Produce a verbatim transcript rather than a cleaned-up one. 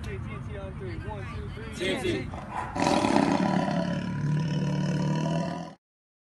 Okay, T N T on three. One, two, three. T N T.